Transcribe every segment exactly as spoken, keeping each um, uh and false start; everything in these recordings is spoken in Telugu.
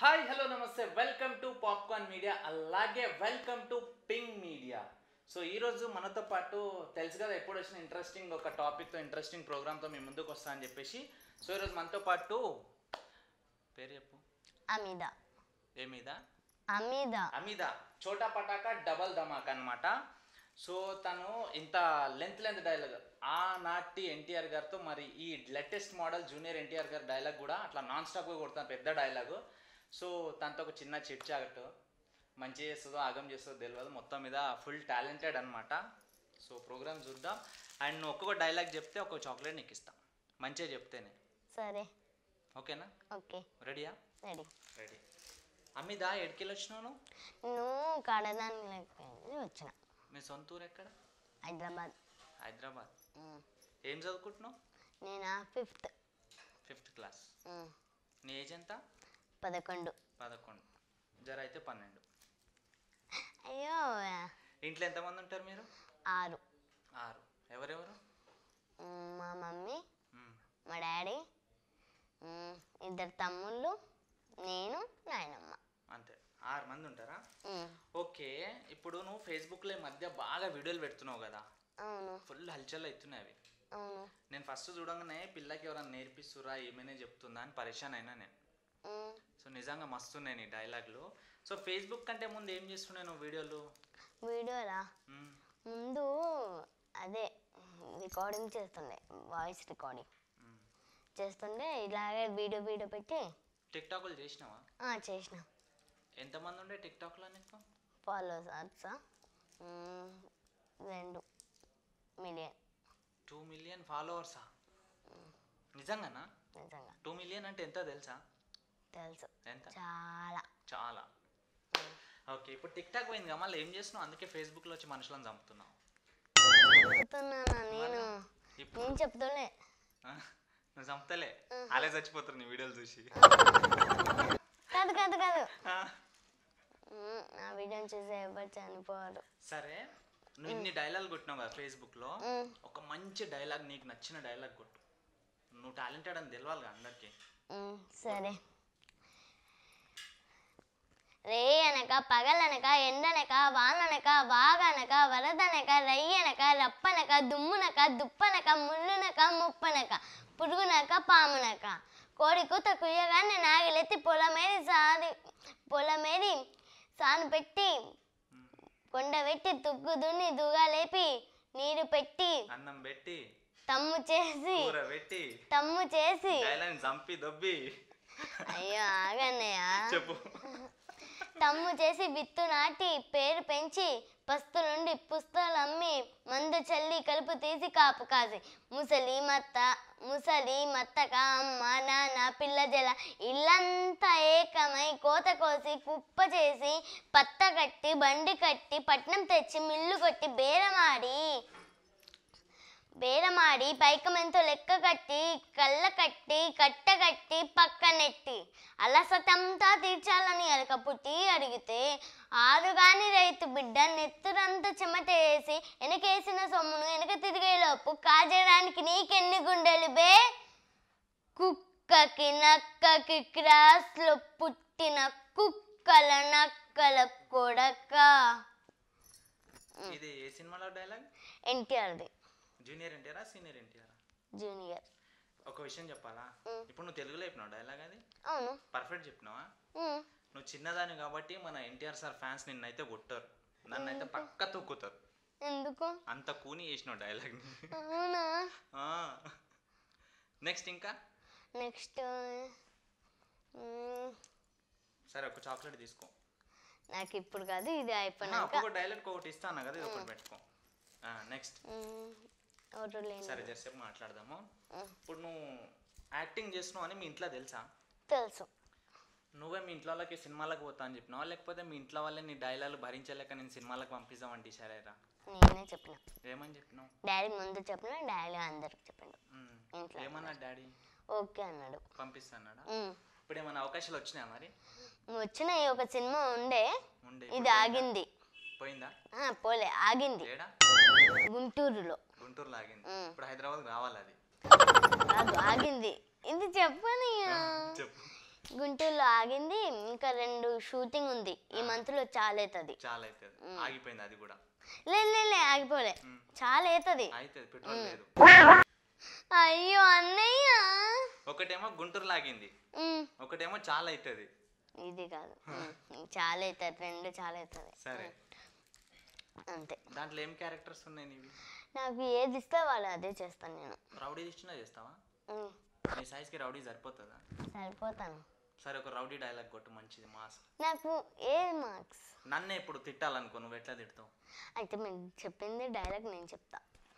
హాయ్ హలో నమస్తే వెల్కమ్ టు పాప్కార్న్ మీడియా అలాగే welcome to ping media. So ఈరోజు మనతో పాటు తెలుసు కదా ఎప్పుడు వచ్చిన ఇంట్రెస్టింగ్ ఒక టాపిక్తో ఇంట్రెస్టింగ్ ప్రోగ్రామ్తో మేము ముందుకు వస్తా అని చెప్పేసి. సో ఈరోజు మనతో పాటు పేరు చెప్పు. అమిద. ఏమిదా? అమిద. అమిద చోటా పటాకా డబల్ ధమాకా అనమాట. సో తను ఇంత లెంత్ లెంత్ డైలాగ్ ఆనాటి ఎన్టీఆర్ గారితో మరి ఈ లేటెస్ట్ మోడల్ జూనియర్ ఎన్టీఆర్ గారి డైలాగ్ కూడా అట్లా నాన్ స్టాప్గా కొడుతాను, పెద్ద డైలాగు. సో తనతో ఒక చిన్న చిట్ చాట్, మంచి చేస్తుందో ఆగం చేస్తుందో తెలియదు, మొత్తం మీద ఫుల్ టాలెంటెడ్ అనమాట. సో ప్రోగ్రామ్ చూద్దాం. అండ్ నువ్వు ఒక్కొక్క డైలాగ్ చెప్తే ఒక్కొక్క చాక్లెట్ నీకు ఇస్తాం, మంచిగా చెప్తేనే. సరే, ఓకేనా? ఓకే. రెడీయా? రెడీ. రెడీ. అమ్మిదా ఎడికెళ్ళి వచ్చినావు నువ్వు? నువ్వు కడదాన్ని లేకపోయింది వచ్చిన. మీ సొంత ఊరు ఎక్కడ? హైదరాబాద్. హైదరాబాద్. ఏం చదువుకుంటున్నావు? నేను ఫిఫ్త్. Fifth class. నీ ఏజ్ ఎంత? పదకొండు. పదకొండు. జర అయితే పన్నెండు. అయ్యో. ఇంట్లో ఎంతమంది ఉంటారు మీరు? ఆరు. ఆరు. ఎవరెవరు? మా మమ్మీ, మా డాడీ, ఇద్దరు తమ్ముళ్ళు, నేను, నాయనమ్మ. అంతే, ఆరు మంది ఉంటారా? ఓకే. ఇప్పుడు నువ్వు ఫేస్బుక్లో ఈ మధ్య బాగా వీడియోలు పెడుతున్నావు కదా? అవును. ఫుల్ హల్చల్ అవుతున్నాయి అవి. అవును. నేను ఫస్ట్ చూడంగానే పిల్లకి ఎవరైనా నేర్పిస్తురా ఏమైనా చెప్తుందా అని పరేషాన్ అయినా నేను. సో నిజంగా మస్తున్నాయి నీ డైలాగ్లు. సో ఫేస్బుక్ కంటే ముందు ఏం చేస్తున్నాయి నువ్వు వీడియోలు? వీడియోలా ముందు అదే రికార్డింగ్ చేస్తుండే, వాయిస్ రికార్డింగ్ చేస్తుండే. ఇలాగే వీడియో వీడియో పెట్టి టిక్ టాక్లు చేసినావా? చేసిన. ఎంతమంది ఉండే టిక్ టాక్లో నీకు ఫాలోవర్స్? రెండు మిలియన్. Two million ఫాలోవర్సా? నిజంగానా? నిజంగా. టూ మిలియన్ అంటే ఎంత తెలుసా? తెలుసు. ఎంత? చాలా చాలా. ఓకే, ఇప్పుడు టిక్ టాక్ పోయింది కదా, మళ్ళీ ఏం చేస్తున్నావు? అందుకే ఫేస్బుక్లో వచ్చి మనుషులను చంపుతున్నావు. చెప్తున్నానా నేను? నేను చెప్తలే. నువ్వు చంపుతలే, అలే చచ్చిపోతారు నీ వీడియోలు చూసి. కాదు కాదు కాదు నా వీడియోని చూసి ఎవరు చనిపోరు. సరే, నువ్వు ఇన్ని డైలాగ్ కొట్టినావు కదా ఫేస్బుక్లో, ఒక మంచి డైలాగ్ నీకు నచ్చిన డైలాగ్ కొట్టు. నువ్వు టాలెంటెడ్ అని తెలవాలి కదా అందరికి. సరే. రే అనక, పగలనక, ఎండనక, వాననక, వాగనక, వరదనక, రయ్యనక, రప్పనక, దుమ్మునక, దుప్పనక, ముళ్ళునక, ముప్పనక, పురుగునక, పామునక, కోడి కూత కుయ్యగానే నాగిలెత్తి పొలమేది సారి పొలమేది సాను పెట్టి కొండ పెట్టి తుగ్గు దున్ని దుగాలేపి నీరు పెట్టి అన్నం పెట్టి తమ్ము చేసి పెట్టి తమ్ము చేసి చంపి దొబ్బి. అయ్యో ఆగన్నయ్య. చెప్పు. తమ్ము చేసి విత్తు నాటి పేరు పెంచి పస్తులుండి పుస్తలు అమ్మి మందు చల్లి కలుపు తీసి కాపు కాసి ముసలి మత్త ముసలి మత్తక అమ్మ నాన్న పిల్ల జల ఇల్లంతా ఏకమై కోత కోసి కుప్ప చేసి పత్త కట్టి బండి కట్టి పట్నం తెచ్చి మిల్లు కొట్టి బేరమాడి బేరమాడి పైకమెంతో లెక్క కట్టి కళ్ళ కట్టి కట్ట కట్టి పక్కనెట్టి అలసటంతా తీర్చాలని అలక పుట్టి అడిగితే ఆరుగాని రైతు బిడ్డ నెత్తురంతా చెమట వేసి వెనకేసిన సొమ్మును వెనక తిరిగేలోపు కాజేయడానికి నీకెన్ని గుండెలు బే? కుక్కకి నక్కకి క్రాస్లో పుట్టిన కుక్కల నక్కల కొడక. ఇది ఏ సినిమాలో డైలాగ్? ఎన్టీఆర్ది. జూనియర్ ఎన్టీఆరా సీనియర్ ఎన్టీఆరా? జూనియర్. ఒక విషయం చెప్పాలా? ఇప్పుడు నువ్వు తెలుగులో చెప్పినావు డైలాగ్, అది అవును పర్ఫెక్ట్ చెప్పినావా? నువ్వు చిన్నదాని కాబట్టి మన ఎన్టీఆర్ సార్ ఫ్యాన్స్ నిన్నైతే కొట్టారు, నన్నైతే పక్క తొక్కుతారు. ఎందుకు? అంత కూని చేసినావు డైలాగ్. అవునా? నెక్స్ట్ ఇంకా నెక్స్ట్ సరే ఒక చాక్లెట్ తీసుకో. నాకు ఇప్పుడు కాదు, ఇది అయిపోయినాక ఒక డైలాగ్ ఒకటి ఇస్తాను కదా, ఇది ఒకటి పెట్టుకో. నెక్స్ట్ సరే జరసేపు మాట్లాడదాము. ఇప్పుడు నువ్వు యాక్టింగ్ చేస్తున్నావు అని మీ ఇంట్లో తెలుసా? తెలుసు. నువ్వే మీ ఇంట్లో వాళ్ళకి సినిమాలకు పోతా అని చెప్పినావా, లేకపోతే మీ ఇంట్లో వాళ్ళే నీ డైలాగ్ భరించలేక నేను సినిమాలకు పంపిస్తామంటే సరేరా? నేనే చెప్పిన. ఏమని చెప్పినావు? డాడీ ముందు చెప్పిన, డాడీ అందరికి చెప్పాడు. ఏమన్నా డాడీ? ఓకే అన్నాడు. పంపిస్తాడా? ఇప్పుడు ఏమన్నా అవకాశాలు వచ్చినాయా మరి? వచ్చినాయి. ఒక సినిమా ఉండే, ఇది ఆగింది. పోయిందా? పోలే, ఆగింది. గుంటూరులో. గుంటూరులో ఆగింది. ఇప్పుడు హైదరాబాద్ రావాలి అది. ఆగింది. ఇది చెప్పని. గుంటూరులో ఆగింది, ఇంకా రెండు షూటింగ్ ఉంది ఈ మంత్ లో. చాలా అవుతుంది, చాలా అవుతుంది. ఆగిపోయింది అది కూడా. లేదు లేదు ఆగిపోలే, చాలా అవుతుంది. అవుతుంది, పెట్రోల్ లేదు. అయ్యో అన్నయ్య, ఒకటేమో గుంటూరు లాగింది, ఒకటేమో చాలా అవుతుంది. ఇది కాదు, చాలా అవుతుంది, రెండు చాలా అవుతుంది. సరే అంతే. దాంట్లో ఏం క్యారెక్టర్స్ ఉన్నాయి నీవి? నాకు ఏది ఇస్తే వాళ్ళు అదే చేస్తాను నేను. రౌడీ ఇచ్చినా చేస్తావా? నీ సైజ్కి రౌడీ సరిపోతుందా? సరిపోతాను. సరే ఒక రౌడీ డైలాగ్ కొట్టు మంచిది, మాస్. నాకు ఏ మార్క్స్? నన్నే ఇప్పుడు తిట్టాలనుకో, నువ్వు ఎట్లా తిడతావు? అయితే మీరు చెప్పింది డైలాగ్ నేను చెప్తా.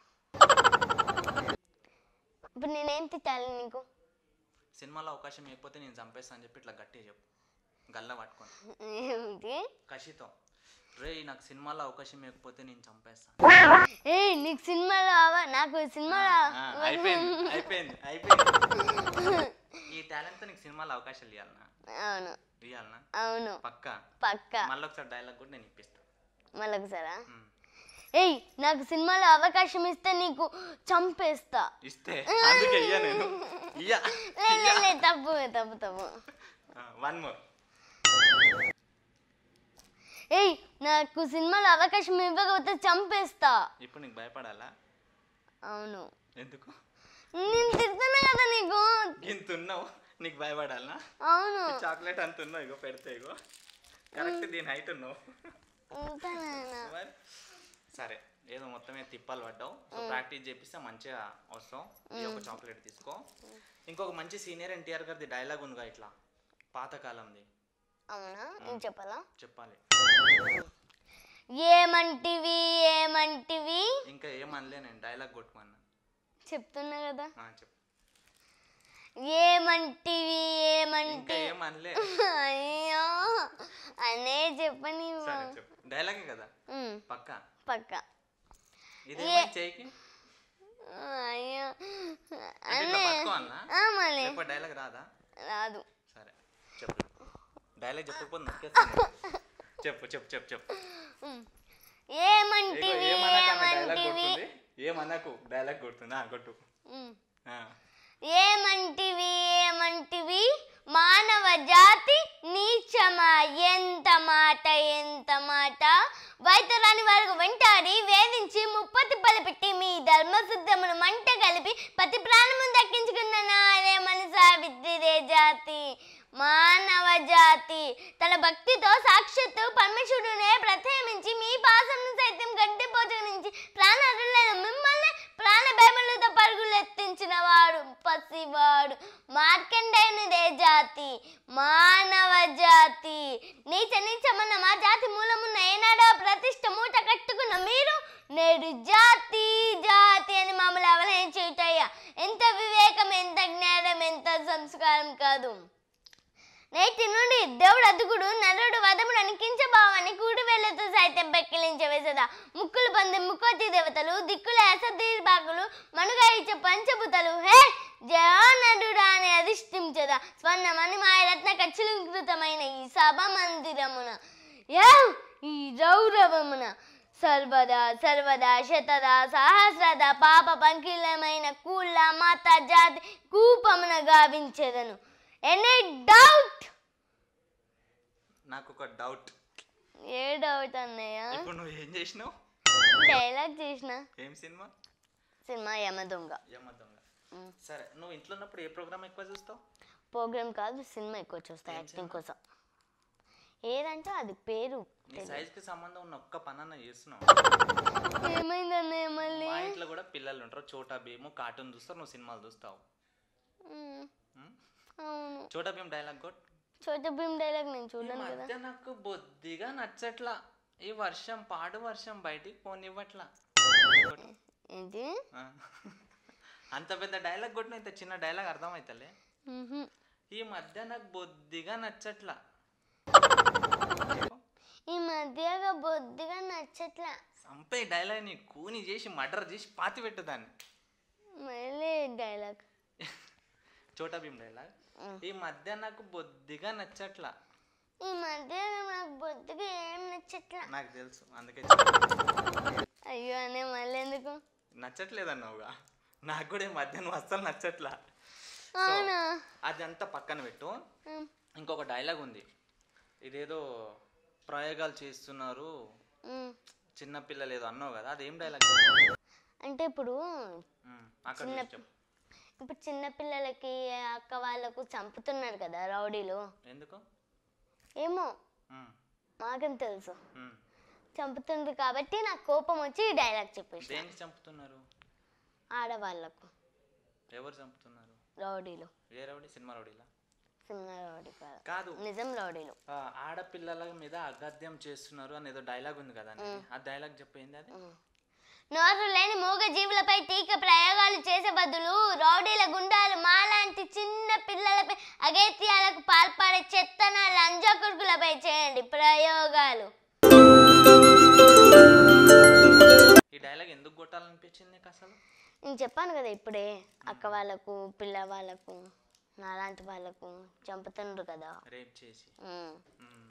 ఇప్పుడు నేనేం తిట్టాలి నీకు? సినిమాలో అవకాశం ఇవ్వకపోతే నేను చంపేస్తా అని చెప్పి ఇట్లా గట్టిగా చెప్పు, గల్ల పట్టుకొని ఏమిటి కషితో. రే నాకు సినిమాలో అవకాశం ఇవ్వకపోతే నేను చంపేస్తాను. ఏ నీకు సినిమాలో నాకు సినిమాలో అయిపోయింది అయిపోయింది అయిపోయింది. ఈ టాలెంట్ తో నీకు సినిమాలో అవకాశాలు ఇవ్వాలనా? అవును ఇవ్వాలనా? అవును పక్కా పక్కా. మళ్ళీ ఒకసారి డైలాగ్ కూడా నేను ఇప్పిస్తాను. మళ్ళీ ఒకసారా? ఏయ్ నాకు సినిమాలో అవకాశం ఇస్తే నీకు చంపేస్తా. ఇస్తే అందుకే ఇయ్య నేను ఇయ్య. తప్పు తప్పు తప్పు. One more. ఏయ్ నాకు సినిమాలో అవకాశం ఇవ్వకపోతే చంపేస్తా. ఇప్పుడు నీకు భయపడాలా? అవును. ఎందుకు? నేను తిడుతున్నా కదా నీకు. ఇంతున్నావు నీకు భయపడాలా? అవును. చాక్లెట్ అంతున్నావు, ఇగో పెడితే ఇగో కరెక్ట్ దీని హైట్ ఉన్నావు. సరే ఏదో మొత్తమే తిప్పాలు పడ్డావు. సో ప్రాక్టీస్ చేపిస్తే మంచిగా వస్తావు. ఇది ఒక చాక్లెట్ తీసుకో. ఇంకొక మంచి సీనియర్ ఎన్టీఆర్ గారిది డైలాగ్ ఉందిగా ఇట్లా పాతకాలంది. అవునా? నేను చెప్పాలా? చెప్పాలి. ఏమంటివి ఏమంటివి? ఇంకా ఏమనలే, నేను డైలాగ్ కొట్టుకున్నా. చెప్తున్నా కదా. చెప్పు. ఏమంటివి ఏమంటి? ఏమనలే. అయ్యో అనే చెప్పని. డైలాగే కదా పక్కా? పక్కా. ఇది చేయికి. అయ్యో డైలాగ్ రాదా? రాదు. సరే చెప్పు. డైలాగ్ చెప్పకపోతే నొక్కేస్తాను. చెప్పు చెప్పు చెప్పు చెప్పు. ఏమంటివి ఏమంటివి? ఏమనకు, డైలాగ్ కొడుతున్నా కొట్టు. ఏమంటివి ఏమంటివి? మానవ జాతి నీచమా, ఎంత మాట ఎంత మాట. వైతరాని వారికి వెంటాడి వేధించి ముప్పతి పలిపెట్టి మీ ధర్మశుద్ధమును మంట కలిపి పతి ప్రాణము దక్కించుకున్న నారే మనసా విద్యుదే జాతి. మానవ జాతి తన భక్తితో సాక్షాత్తు పరమేశ్వరుడునే ప్రత్యేమించి మీ పాసను సైతం గడ్డిపోచు నుంచి ప్రాణాలను మిమ్మల్ని ప్రాణ భయములతో పరుగులెత్తించిన వాడు పసివాడు మార్కండేయునిదే జాతి. మానవ జాతి నీచ నీచమన్న మా జాతి మూలమున్న ఏనాడో ప్రతిష్ట మూట కట్టుకున్న మీరు నేడు జాతి జాతి అని మమ్మల్ని అవహరించుటయ్యా. ఎంత వివేకం, ఎంత జ్ఞానం, ఎంత సంస్కారం కాదు. నేటి నుండి దేవుడు అదుగుడు నరుడు వదముడు అనికించబావని కూడి వేళ్లతో సైతం పెక్కిలించవేసదా. ముక్కులు పొంది ముక్కోటి దేవతలు దిక్కుల అసదీర్భాగులు మనుగా ఇచ్చే పంచభూతలు హే జయానరుడా అని అధిష్ఠించదా. స్వర్ణ మణిమాయ రత్న ఖచ్చితంకృతమైన ఈ సభ మందిరమున యా ఈ రౌరవమున సర్వదా సర్వదా శతదా సహస్రద పాప పంకిలమైన కూళ్ళ మాత జాతి కూపమున గావించెదను. Any doubt? నాకు ఒక డౌట్. ఏ డౌట్ అన్నయ్య? ఇప్పుడు నువ్వు ఏం చేసినావు? డైలాగ్ చేసిన. ఏం సినిమా? సినిమా యమదొంగ. యమదొంగ. సరే నువ్వు ఇంట్లో ఉన్నప్పుడు ఏ ప్రోగ్రామ్ ఎక్కువ చూస్తావు? ప్రోగ్రామ్ కాదు, సినిమా ఎక్కువ చూస్తా యాక్టింగ్ కోసం. ఏదంటే అది పేరు. నీ సైజ్ కి సంబంధం ఉన్న ఒక్క పనన్న చేస్తున్నావు. ఏమైంది అన్నయ్య మళ్ళీ? మా ఇంట్లో కూడా పిల్లలు ఉంటారు, చోటా భీము కార్టూన్ చూస్తారు, నువ్వు సినిమాలు చూస్తావు. అవును. చోటా భీమ్ డైలాగ్ కొట్. చోటా భీమ్ డైలాగ్ నేను చూడను కదా. నాకు బొద్దిగా నచ్చట్లా ఈ వర్షం, పాడు వర్షం బయటికి పోనివ్వట్లా. ఏంటి అంత పెద్ద డైలాగ్ కొట్టిన ఇంత చిన్న డైలాగ్ అర్థమైతలే. ఈ మధ్య నాకు బొద్దిగా నచ్చట్లా. ఈ మధ్య బొద్దిగా నచ్చట్లా. సంపే డైలాగ్ ని కూని చేసి మర్డర్ చేసి పాతి పెట్టదాన్ని. మళ్ళీ డైలాగ్ చోటా భీమ్ డైలాగ్. ఈ మధ్య నాకు బొద్దిగా నచ్చట్లా. ఈ మధ్య నాకు బొద్దిగా ఏం నచ్చట్లా. నాకు తెలుసు అందుకే. అయ్యో అనే మళ్ళీ ఎందుకు నచ్చట్లేదన్నావుగా. నాకు కూడా ఈ మధ్య నువ్వు అస్సలు నచ్చట్లా. అవునా అదంతా పక్కన పెట్టు. ఉమ్, ఇంకొక డైలాగ్ ఉంది, ఇదేదో ప్రయోగాలు చేస్తున్నారు ఉమ్. చిన్న పిల్లలు ఏదో అన్నావు కదా, అదేం డైలాగ్? అంటే ఇప్పుడు అక్కడ చిన్న చూసి చెప్పు. ఇప్పుడు చిన్న పిల్లలకి అక్క వాళ్ళకు చంపుతున్నారు కదా రౌడీలు. ఎందుకు? ఏమో ఉమ్, మాకేం తెలుసు. ఉమ్. చంపుతుంది కాబట్టి నాకు కోపం వచ్చి ఈ డైలాగ్ చెప్పేసి. దేనికి చంపుతున్నారు? ఆడవాళ్ళకు. ఎవరు చంపుతున్నారు? రౌడీలు. ఏ రౌడీ? సినిమా రౌడీలా? సినిమా రౌడీ కాదు, కాదు, నిజం రౌడీలు. ఆ, ఆడపిల్లల మీద అగాధ్యం చేస్తున్నారు అని ఏదో డైలాగ్ ఉంది కదా నీది. ఆ డైలాగ్ చెప్పింది అది. నోరు లేని మూగ జీవులపై టీకా ప్రయోగాలు చేసే బదులు రౌడీల గుండాలు మాలాంటి చిన్న పిల్లలపై అగత్యాలకు పాల్పడే చెత్తన లంజకుడుకులపై చేయండి ప్రయోగాలు. ఈ డైలాగ్ ఎందుకు కొట్టాలనిపించింది నీకు అసలు? నేను చెప్పాను కదా ఇప్పుడే, అక్క వాళ్ళకు పిల్ల వాళ్ళకు నాలాంటి వాళ్ళకు చంపుతుండ్రు కదా. రేప్ చేసి. ఉమ్. ఉమ్.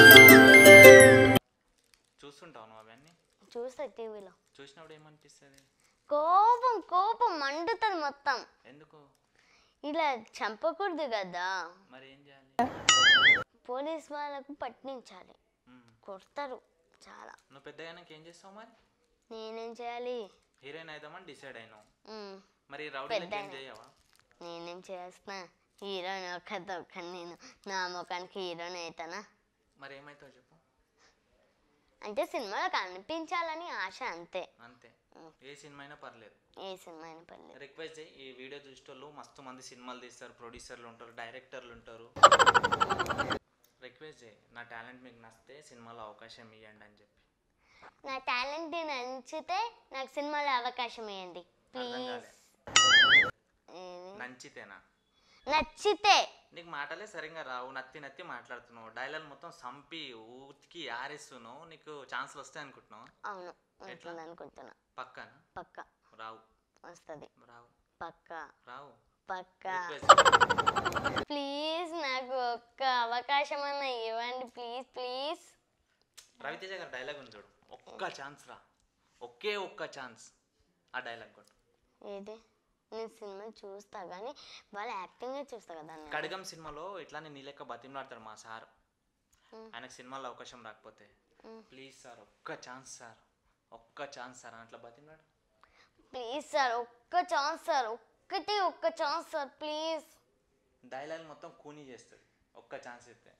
చూస్తుంటావు నువ్వు అవన్నీ? చూస్తా టీవీలో. చూసినప్పుడు ఏమనిపిస్తుంది? కోపం కోపం మండుతుంది మొత్తం. ఎందుకు? ఇలా చంపకూడదు కదా. మరి ఏం చేయాలి? పోలీస్ వాళ్ళకు పట్టించాలి, ఉమ్. కొడతారు చాలా. నువ్వు పెద్దగానే ఏం చేస్తావు మరి? నేనేం చేయాలి? హీరోయిన్ అయిదామని డిసైడ్ అయినావు, ఉమ్, మరి రౌడీలకి ఏం చేయవా? నేనేం చేస్తున్నా? హీరోయిన్ ఒక్కతో ఒక్క నేను నా ముఖానికి హీరోయిన్ అవుతానా? మరి ఏమైతావు చెప్పు? అంటే సినిమాలో కనిపించాలని ఆశ అంతే. అంతే. ఏ సినిమా అయినా పర్లేదు, ఏ సినిమా అయినా పర్లేదు. రిక్వెస్ట్ చేయి. ఈ వీడియో చూసేటోళ్ళు మస్తు మంది సినిమాలు తీస్తారు, ప్రొడ్యూసర్లు ఉంటారు, డైరెక్టర్లు ఉంటారు. రిక్వెస్ట్ చేయి, నా టాలెంట్ మీకు నచ్చితే సినిమాలో అవకాశం ఇవ్వండి అని చెప్పి. నా టాలెంట్ నచ్చితే నాకు సినిమాలో అవకాశం ఇవ్వండి అర్థం ప్లీజ్. కాలే. నచ్చితేనా? నచ్చితే. నీకు మాటలే సరిగ్గా రావు, నత్తి నత్తి మాట్లాడుతున్నావు, డైలాగ్ మొత్తం సంపి ఊతికి ఆరేస్తున్నావు. నీకు ఛాన్సులు వస్తాయి అనుకుంటున్నావు? అవును వస్తుంది అనుకుంటున్నా. పక్కన పక్క రావు. వస్తుంది. రావు. పక్క రావు. పక్క. Request. ప్లీజ్ నాకు ఒక్క అవకాశం అన్న ఇవ్వండి ప్లీజ్ ప్లీజ్. రవితేజ గారి డైలాగ్ ఉంది చూడు, ఒక్క ఛాన్స్ రా, ఒకే ఒక్క ఛాన్స్. ఆ డైలాగ్ కొట్టు. ఏది? నేను సినిమా చూస్తా కానీ వాళ్ళ యాక్టింగ్ చూస్తా కదా. కడగం సినిమాలో ఇట్లానే నీ లెక్క బతిమలాడతాడు మా సార్, ఆయనకు సినిమాలో అవకాశం రాకపోతే ప్లీజ్ సార్ ఒక్క ఛాన్స్ సార్, ఒక్క ఛాన్స్ సార్ అట్లా బతిమలాడు. ప్లీజ్ సార్ ఒక్క ఛాన్స్ సార్, ఒక్కటి ఒక్క ఛాన్స్ సార్ ప్లీజ్. డైలాగ్ మొత్తం కూనీ చేస్తుంది ఒక్క ఛాన్స్ ఇస్తే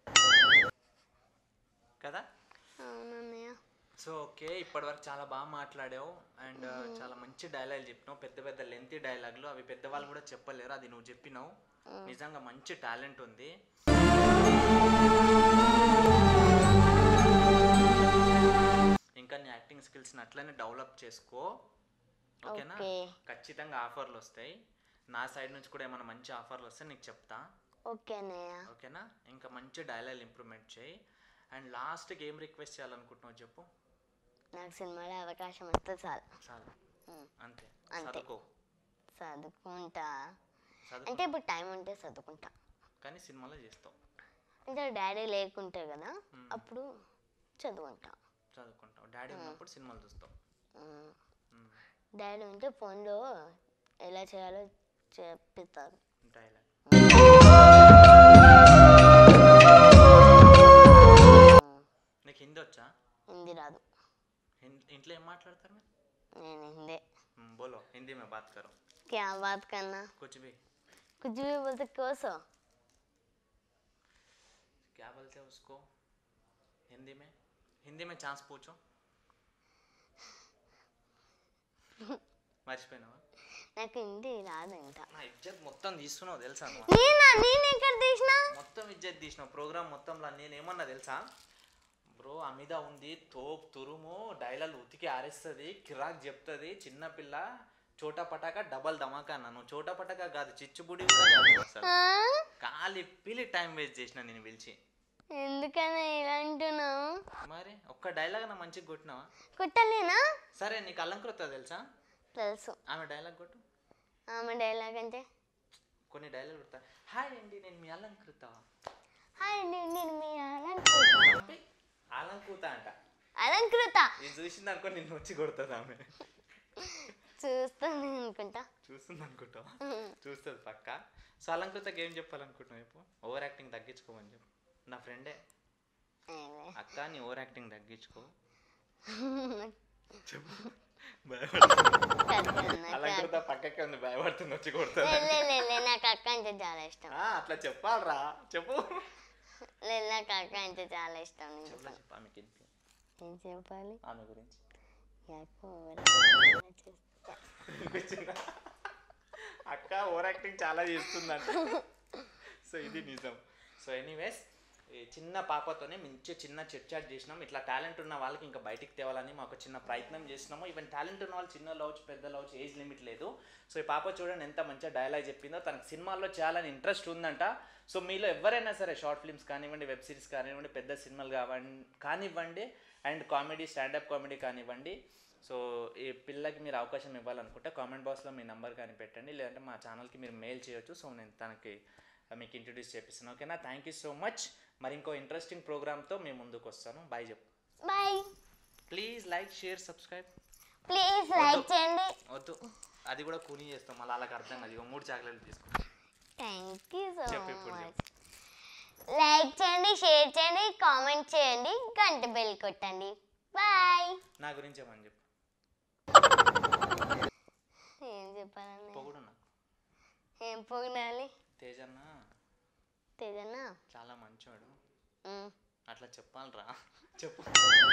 కదా. అవునన్నయ్య. సో ఓకే, ఇప్పటివరకు చాలా బాగా మాట్లాడావు అండ్ చాలా మంచి డైలాగ్ చెప్పినావు, పెద్ద పెద్ద లెంతీ డైలాగులు, అవి పెద్దవాళ్ళు కూడా చెప్పలేరు, అది నువ్వు చెప్పినావు. నిజంగా మంచి టాలెంట్ ఉంది. ఇంకా నీ యాక్టింగ్ స్కిల్స్ని అట్లనే డెవలప్ చేసుకో, ఓకేనా? ఖచ్చితంగా ఆఫర్లు వస్తాయి, నా సైడ్ నుంచి కూడా ఏమైనా మంచి ఆఫర్లు వస్తే నీకు చెప్తా. ఓకేనయ్య. ఓకేనా? ఇంకా మంచి డైలాగ్ ఇంప్రూవ్మెంట్ చేయి. అండ్ లాస్ట్కి ఏం రిక్వెస్ట్ చేయాలనుకుంటున్నావు చెప్పు? నాకు సినిమాలో అవకాశం వస్తే చాలు. చాలు అంతే. అంతే. చదువుకో. చదువుకుంటా అంటే ఇప్పుడు టైం ఉంటే చదువుకుంటా, కానీ సినిమాలో చేస్తావు. అంటే డాడీ లేకుంటే కదా అప్పుడు చదువుకుంటా. చదువుకుంటావు. డాడీ ఉన్నప్పుడు సినిమాలు చూస్తావు. డాడీ ఉంటే ఫోన్లో ఎలా చేయాలో చెప్పిస్తారు. డైలాగ్. నీకు హిందీ వచ్చా? హిందీ రాదు. ఇంట్లో ఏం మాట్లాడతారు మీరు? నేను హింदी. बोलो हिंदी में बात करो. क्या बात करना? कुछ भी. कुछ भी बोलते कोसो. क्या बोलते हैं उसको हिंदी में? हिंदी में चांस पूछो. మర్చిపోయినావా? నాకు హిందీ రాదంట. నా ఇజ్జత్ మొత్తం తీసుకున్నావు తెలుసా? నేనా? నేను ఎక్కడ తీసినా? మొత్తం ఇజ్జత్ తీసినావు ప్రోగ్రామ్ మొత్తంలో. నేను ఏమన్నా తెలుసా బ్రో? అమిద ఉంది, తోపు తురుము, డైలాగ్ ఉతికి ఆరేస్తుంది, కిరాక్ చెప్తుంది, చిన్నపిల్ల, చోటా పటాక డబల్ ధమాకా అన్నాను. చోటా పటాక కాదు, చిచ్చుబుడి కూడా కాదు. కాలి పిలి టైం వేస్ట్ చేసిన నేను పిలిచి. ఎందుకన్నా ఇలా అంటున్నావు? మరి ఒక్క డైలాగ్ నా మంచిగా కొట్టినావా? కొట్టలేనా? సరే నీకు అలంకృత తెలుసా? తెలుసు. ఆమె డైలాగ్ కొట్టు. ఆమె డైలాగ్ అంటే కొన్ని డైలాగ్ కొడతా. హాయ్ అండి నేను మీ అలంకృత. హాయ్ అండి నేను మీ అలంకృత. అలంకృత అంట. అలంకృత ఇది చూసింది అనుకో నిన్ను వచ్చి కొడుతుంది ఆమె. చూస్తుంది అనుకుంటా. చూస్తుంది అనుకుంటావా? చూస్తుంది పక్క. సో అలంకృతకి ఏం చెప్పాలనుకుంటున్నావు చెప్పు. ఓవర్ యాక్టింగ్ తగ్గించుకోమని చెప్పు. నా ఫ్రెండే అక్క, నీ ఓవర్ యాక్టింగ్ తగ్గించుకో చెప్పు. అలంకృత పక్కకే ఉంది, భయపడుతుంది వచ్చి కొడుతుంది. నాకు అక్క అంటే చాలా ఇష్టం. అట్లా చెప్పాలరా చెప్పు. లేదు నాకు అక్క అంటే చాలా ఇష్టం. చెప్పా మీకు ఏం చెప్పాలి ఆమె గురించి. అక్క ఓవర్ యాక్టింగ్ చాలా చేస్తుందంట. సో ఇది నిజం. సో ఎనీవేస్ చిన్న పాపతోనే మంచి చిన్న చిట్ చాట్ చేసినాం. ఇట్లా టాలెంట్ ఉన్న వాళ్ళకి ఇంకా బయటికి తేవాలని మాకు చిన్న ప్రయత్నం చేసినాము. ఈవెన్ టాలెంట్ ఉన్న వాళ్ళు చిన్న లవ్స్ పెద్ద లవ్స్ ఏజ్ లిమిట్ లేదు. సో ఈ పాప చూడండి ఎంత మంచిగా డైలాగ్ చెప్పిందో. తనకు సినిమాల్లో చేయాలని ఇంట్రెస్ట్ ఉందంట. సో మీలో ఎవరైనా సరే షార్ట్ ఫిల్మ్స్ కానివ్వండి, వెబ్ సిరీస్ కానివ్వండి, పెద్ద సినిమాలు కావండి కానివ్వండి అండ్ కామెడీ స్టాండప్ కామెడీ కానివ్వండి. సో ఈ పిల్లకి మీరు అవకాశం ఇవ్వాలనుకుంటే కామెంట్ బాక్స్లో మీ నెంబర్ కానీ పెట్టండి, లేదంటే మా ఛానల్కి మీరు మెయిల్ చేయొచ్చు. సో నేను తనకి మీకు ఇంట్రడ్యూస్ చేపిస్తాను. ఓకేనా? Thank you so much. మరి ఇంకో ఇంట్రెస్టింగ్ ప్రోగ్రామ్తో మేము ముందుకు వస్తాను. బాయ్ చెప్పు. Bye. Please like share subscribe. Please like చేయండి. వద్దు, అది కూడా కూని చేస్తాం మళ్ళీ వాళ్ళకి అర్థం కాదు. ఇక మూడు చాక్లెట్లు తీసుకో. Thank you so much. Like చేయండి, షేర్ చేయండి, కామెంట్ చేయండి, గంట బెల్ కొట్టండి. బాయ్. నా గురించి ఏమని చెప్పు. ఏం చెప్పాలని? పొగుడు నాకు. ఏం పొగడాలి? తేజన్న తేజన్న చాలా మంచోడు అట్లా చెప్పాలరా చెప్పు.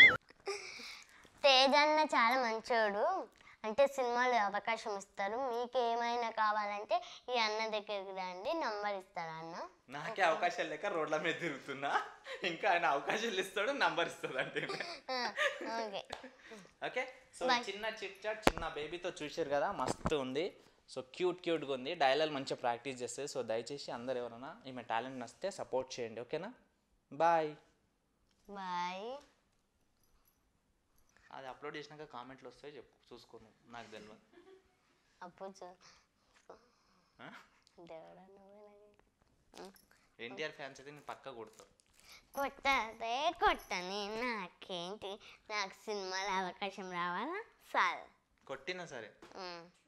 తేజన్న చాలా మంచోడు అంటే సినిమాలో అవకాశం ఇస్తారు. మీకు ఏమైనా కావాలంటే ఈ అన్న దగ్గరికి రండి, నంబర్ ఇస్తాడు అన్న. నాకే అవకాశాలు లేక రోడ్ల మీద తిరుగుతున్నా, ఇంకా ఆయన అవకాశాలు ఇస్తాడు, నంబర్ ఇస్తాడు అంటే. Okay okay. సో చిన్న చిట్ చాట్ చిన్న బేబీతో చూసారు కదా, మస్తు ఉంది. సో క్యూట్ క్యూట్గా ఉంది. డైలాగ్ మంచిగా ప్రాక్టీస్ చేస్తుంది. సో దయచేసి అందరు ఎవరైనా ఈమె టాలెంట్ నచ్చితే సపోర్ట్ చేయండి. ఓకేనా? Bye bye. అది అప్లోడ్ చేసినాక కామెంట్లు వస్తాయి, చెప్పు చూసుకోను, నాకు తెలియదు. అప్పుడు ఎన్టీఆర్ ఫ్యాన్స్ అయితే నేను పక్క కొడతాను. కొట్టదే కొట్టని, నాకేంటి, నాకు సినిమాలో అవకాశం రావాలా సార్. కొట్టినా సరే